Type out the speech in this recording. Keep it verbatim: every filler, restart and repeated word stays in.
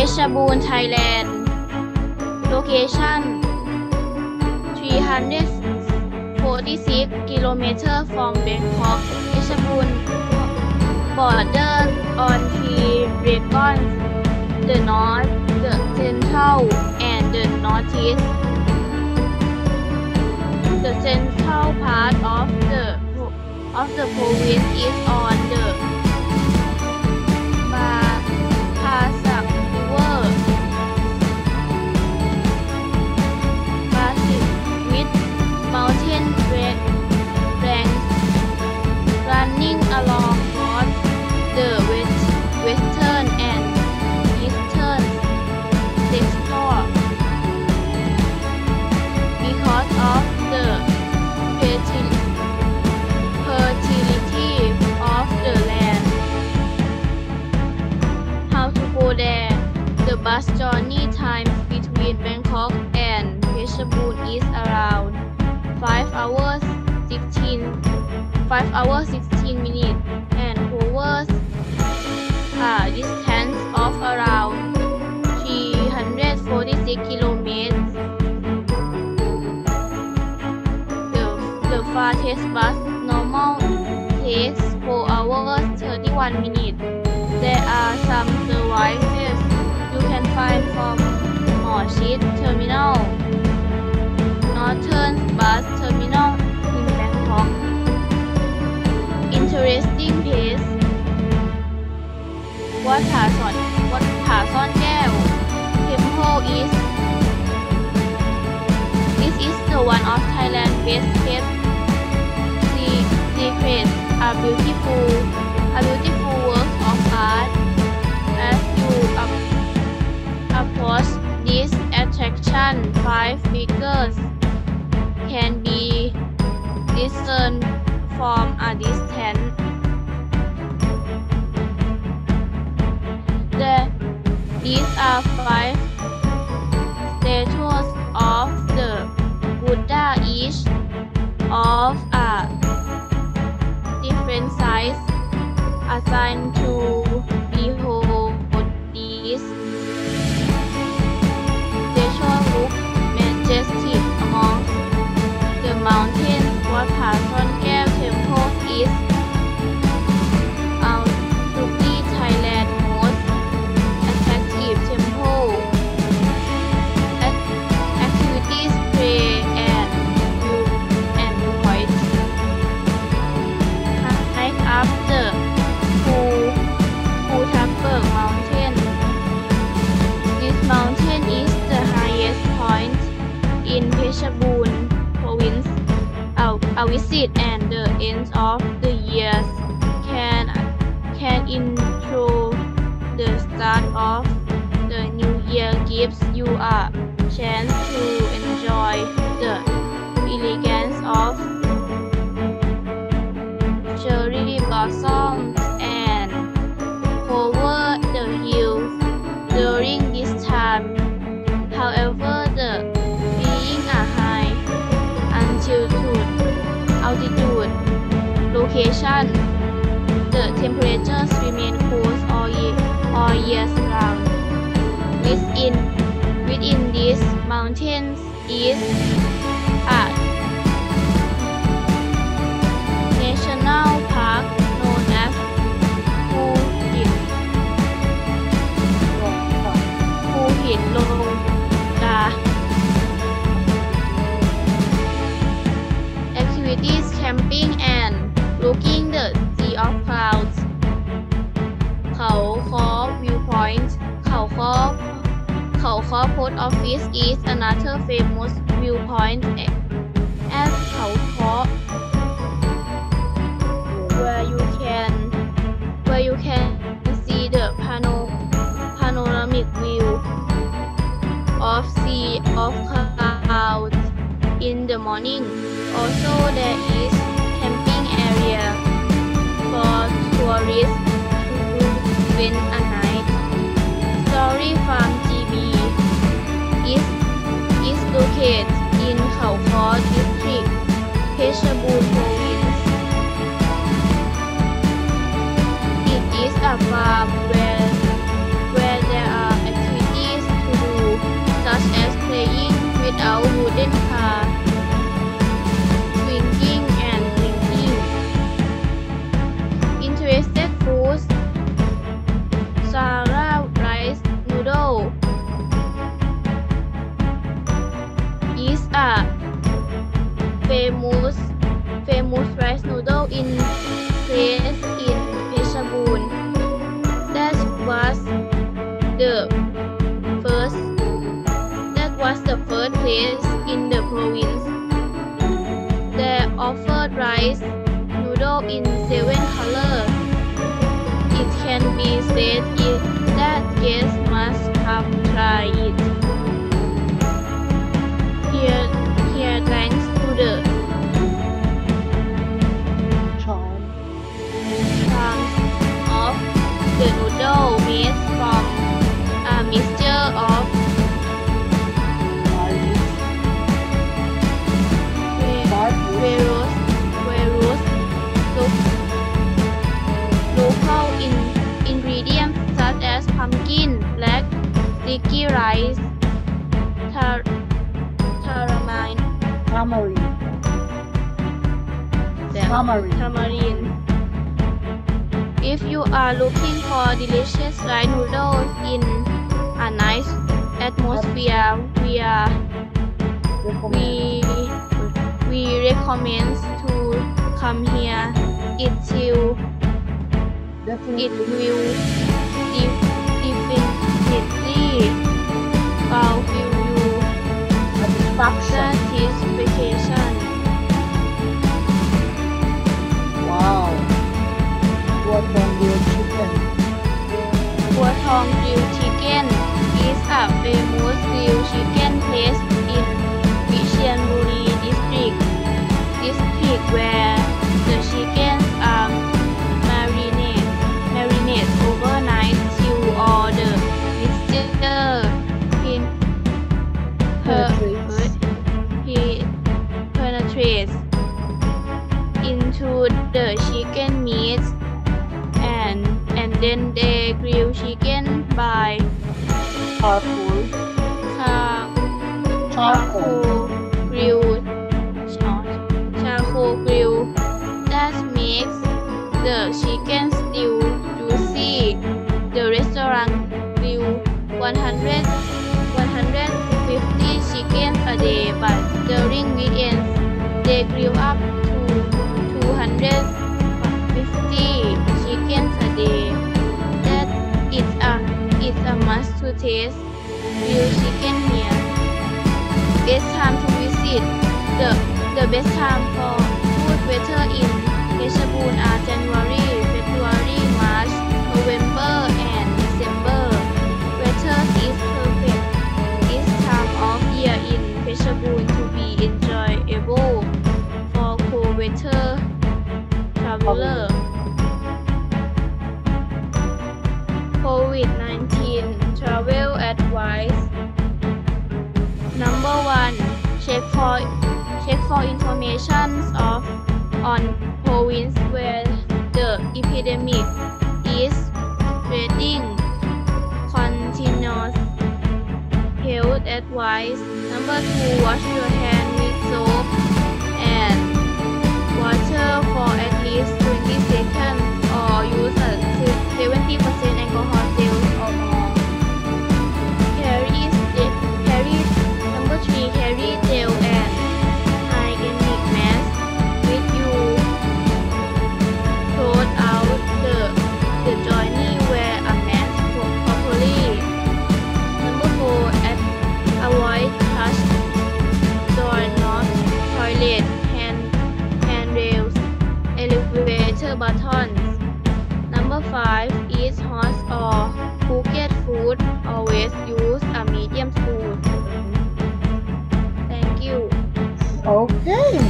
Phetchabun, Thailand. Location three hundred forty-six kilometers from Bangkok. Phetchabun borders on three regions: the north, the central, and the northeast. The central part of the of the province is on the Pasak River, Pacific with mountain ranges running along both the west, western and eastern sector. Because of the fertility of the land. How to go there? The bus journey time between Bangkok and Phetchabun is around five hours sixteen minutes and covers a distance of around three hundred forty-six kilometers. The, the fastest bus normal takes four hours thirty-one minutes. There are some services you can find from Morshid Terminal, Northern Bus Terminal in Bangkok. Interesting place: วัดผาซ่อนวัดผาซ่อนแก้ว Temple is This is the one of Thailand's best kept secrets. A beautiful, a beautiful work of art. As you up, approach this attraction, five figures can be discerned from a distance. The, these are five statues of the Buddha, each of a different size, assigned to behold these. They show look majestic amongst the mountains. Wat Phra Son Kaew Temple is arguably Thailand's most attractive temple. Activities, play and view and viewpoint. Hike up the Phuthaberg mountain. This mountain is the highest point in Phetchabun province. A visit at the end of the year can can intro the start of the new year, gives you a chance to enjoy the elegance of cherry blossoms and cover the hills during this time. However, the being a high altitude altitude location, the temperatures remain cool all year all years round. Within within these mountains is a national park known as Phu Hin Phu Hin Long Da. Activities: camping and looking the Sea of Clouds. Khao Kho viewpoint. Khao Kho Khao Kho Post Office is another famous viewpoint at Khao Kho, where you can where you can see the pano, panoramic view of Sea of Clouds in the morning. Also, there is camping area for tourists to spend a night. Story Farm G B is is located in Khao Kho District, Phetchabun Province. It is a farm where where there are activities without wooden car, swinging and clinking. Interested foods: Sarah rice noodle is a famous famous rice noodle in place in Phetchabun. That was the first that was the first place in the province. They offered rice noodle in seven colors. It can be said it, that guests must come try it. Here, here thanks to the charm charms of the noodle made from a mixture of various various various local in, ingredients such as pumpkin, black sticky rice, tar, tamarind, tamarind tamarind tamarind. If you are looking for delicious rice noodles in a nice atmosphere, we are we we recommend to come here. It will it will def- definitely fulfill you satisfaction. satisfaction. Wow. What from grilled chicken? Tua Thong Grilled Chicken is a famous grilled chicken place in Vichianburi district, district where the chickens are marinated, marinated overnight till all the mixture in per, Penetrates. penetrates into the chicken meat, and and then they grill chicken by Charcoal. char Charcoal. charcoal grill char- charcoal grill that makes the chicken still juicy. The restaurant grill one hundred, one hundred fifty chickens a day, but during weekends they grill up to two hundred fifty chickens a day. That is a it's a must to taste grilled chicken here. Best time to visit: the the best time for good weather in Phetchabun are January, February, March, November, and December. Weather is perfect this time of year in Phetchabun to be enjoyable for cold weather traveler. COVID nineteen travel advice. Number one, check for check for information of on province where the epidemic is spreading. Continuous health advice. Number two, wash your hand with soap and water for at least twenty seconds, or use a seventy percent alcohol gel or more. Carry carry number three, carry gel and hygienic mask with you throughout the the journey. Wear a mask properly. Number four, at, avoid touch doorknob, toilet, hand handrails, elevator buttons. Number five, eat hot or cooked food. Always use a medium spoon. Thank you. Okay.